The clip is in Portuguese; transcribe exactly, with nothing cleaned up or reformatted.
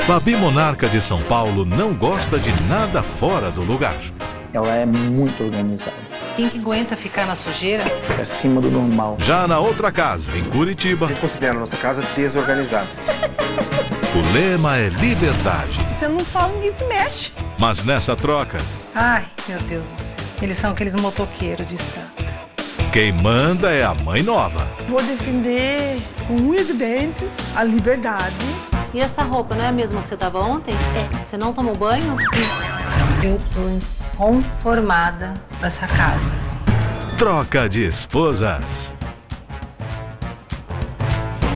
Fabi Monarca de São Paulo não gosta de nada fora do lugar. Ela é muito organizada. Quem que aguenta ficar na sujeira? É acima do normal. Já na outra casa, em Curitiba, A gente considera a nossa casa desorganizada. o lema é liberdade. Você não fala, ninguém se mexe. Mas nessa troca, Ai, meu Deus do céu. Eles são aqueles motoqueiros de estrada. quem manda é a mãe nova. Vou defender com unhas e dentes a liberdade. E essa roupa não é a mesma que você tava ontem? É. Você não tomou banho? Eu tô inconformada com essa casa. Troca de esposas.